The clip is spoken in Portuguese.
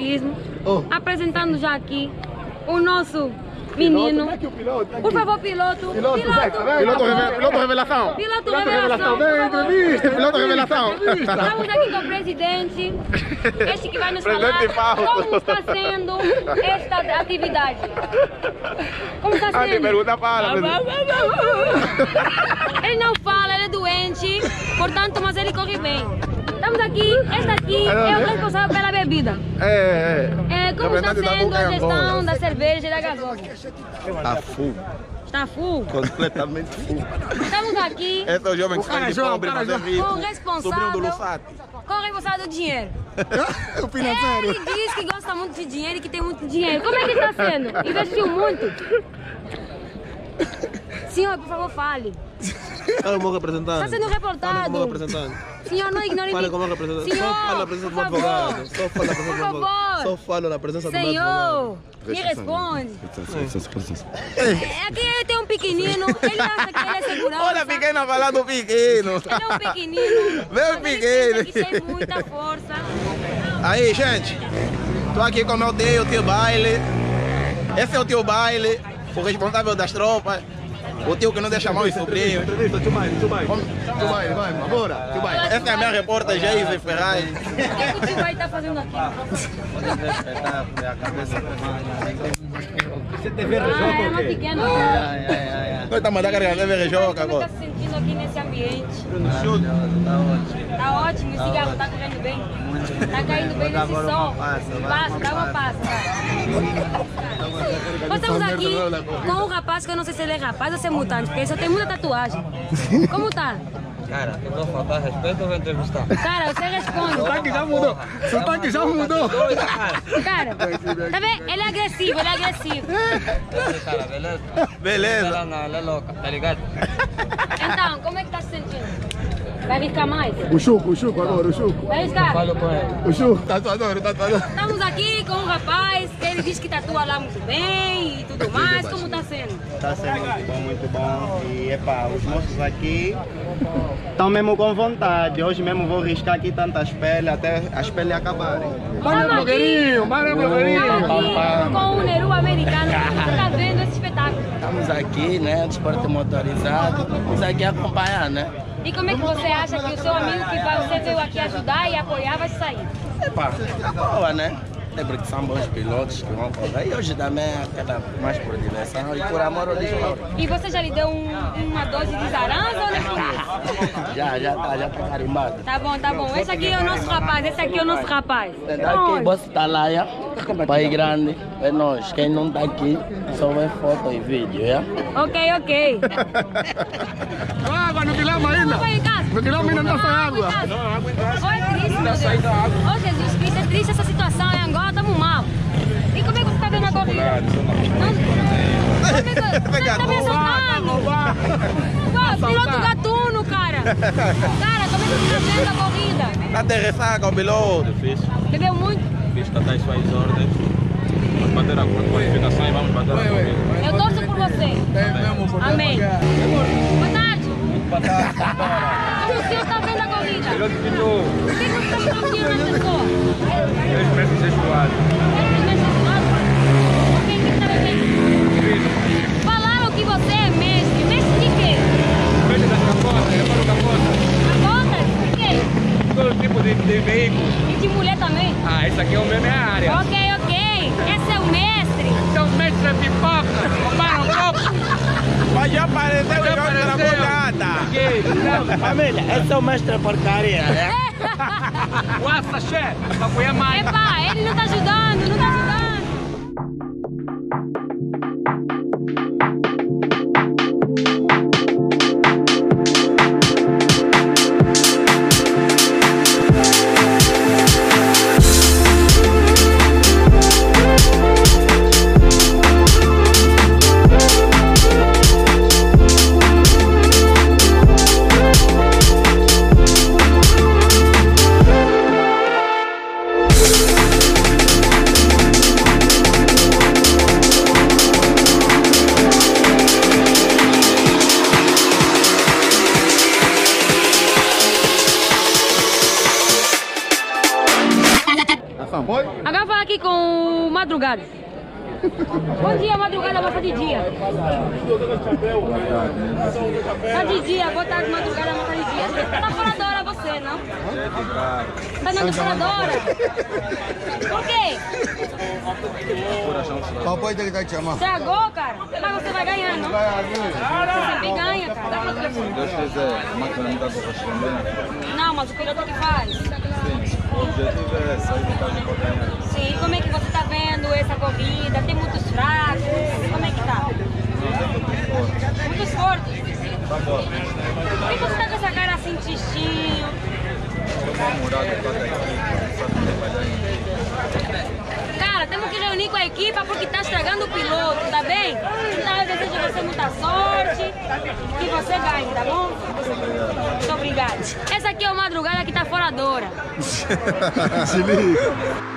atletismo, apresentando já aqui o nosso menino. Por favor, piloto. Piloto revelação. Piloto revelação. Vem, entrevista. Piloto revelação. Estamos aqui com o presidente, este que vai nos falar como está sendo esta atividade. Como está sendo? Pergunta para. Ele não fala, ele é doente, portanto, mas ele corre bem. Estamos aqui, este aqui é o responsável pela bebida. Como está sendo a gestão da cerveja e da gasosa? Está full. Está full? Completamente full. Estamos aqui Esse é o jovem que sai de pobre, mas é rico. com o responsável, Sobrinho do Lussati. com o responsável do dinheiro. O financeiro. Ele diz que gosta muito de dinheiro e que tem muito dinheiro. Como é que está sendo? Investiu muito? Senhor, por favor, fale. Fala como representante. Está sendo reportado. Fala como representante. Senhor, não ignore. Fala como representante. Senhor, Só fala na presença por do advogado. favor. Só fala na presença do Por advogado. favor. Só fala na presença do advogado. Senhor, me responde. Licença. Aqui tem um pequenino, ele acha que ele é segurança. Olha a pequena falando pequeno. Ele é um pequenino. Meu mas pequeno. ele pensa que tem muita força. Aí, gente. Tô aqui com o meu tio, o tio Baile. Esse é o tio Baile, o responsável das tropas. O tio que não deixa mal os sobrinhos. Entrevista, tio Baile. Tio Baile, vai, agora. Tio Baile. Essa é a minha repórter, Geise Ferraz. O que o tio vai estar fazendo aqui? Você TV É uma pequena. Nós estamos a carregar TV Joca Como agora. está se sentindo aqui nesse ambiente? Tá Tá ótimo, o cigarro tá correndo bem? Tá caindo bem nesse sol? Passa, dá uma passa. Nós estamos aqui com um rapaz que eu não sei se ele é rapaz ou se é mutante, porque ele só tem muita tatuagem. Como tá? Cara, eu vou faltar respeito ou vou entrevistar? Cara, você responde. Sotaque já mudou. Sotaque já mudou. Cara, tá vendo? Ele é agressivo, ele é agressivo. Cara, beleza? Beleza. Ela não, ela é louca, tá ligado? Então, como é que tá se sentindo? Vai arriscar mais? O Chuco agora, o Chuco. Vai arriscar? Falo com ele. O Chuco, tatuador. Estamos aqui com um rapaz que ele diz que tatua lá muito bem e tudo mais. Como tá sendo? Está sendo muito bom. E epá, os moços aqui estão mesmo com vontade. Hoje mesmo vou riscar aqui tantas peles até as peles acabarem. Bora, blogueirinho. Aqui com o Neru americano. Você tá vendo esse espetáculo? Estamos aqui, né? Desporto motorizado. Vamos aqui acompanhar, né? E como é que você acha que o seu amigo que você veio aqui ajudar e apoiar vai sair? Epá, tá boa, né? Sempre que são bons pilotos que vão correr. E hoje também é aquela mais por diversão e por amor ao desporto. E você já lhe deu uma dose de zaranza ou nem por isso? Já tá carimbado. Tá bom. Esse aqui é o nosso rapaz, Aqui, você tá lá, já? Pai grande, é nós. Quem não tá aqui, só vê foto e vídeo, já? Ok. Água no quilombo ainda. Vamos em casa. No quilombo ainda não sai água. Oi, triste, meu Deus. Oh, Jesus Cristo, é triste essa situação em Angola, estamos mal. E como é que você está vendo a corrida? Você tá me assaltando? Piloto gatuno, cara. Cara, como é que você está vendo a corrida? Tá de ressaca o piloto. Bebeu muito? Pista das suas ordens. Vamos bater a qualificação e vamos bater a corrida. Eu torço por você. Amém. Boa tarde. Boa tarde. Como o senhor está vendo a corrida? Piloto pediu O que você está sentindo nas pessoas? 3 meses sexuais. Falaram que você é mestre. Mestre de quê? Mestre das capotas, repara o capota. Capotas? De quê? Todo tipo de veículo. E de mulher também? Ah, esse aqui é o meu, minha área. Ok. Esse é o mestre. Esse é o mestre de pipoca. Para o copo. Mas já apareceu o jogo da bolada. Família, esse é o mestre porcaria, né? Nossa, chefe. Pra apoiar mais. Epa, ele não tá ajudando. Madrugada. Bom dia, Madrugada, moça de dia. Tá de dia, boa tarde, Madrugada, moça de dia. Tá fora da hora você, não? Tá andando fora da hora? Por quê? Qual pode ele te chamar? Estragou, cara? Mas você vai ganhar, não? Você sempre ganha, cara. Se Deus quiser, a máquina não dá para responder. Não, mas o piloto que faz. Sim, o objetivo é sair de casa para ganhar. Sim, como é que você tá vendo essa corrida? Tem muitos fracos? Como é que tá? Muitos fortes? Tá bom. Por que você tá com essa cara assim, tristinho? Cara, temos que reunir com a equipa porque tá estragando o piloto, tá bem? Então eu desejo a você muita sorte, que você ganhe, tá bom? Muito obrigada. Essa aqui é o Madrugada que tá fora da hora. Se liga.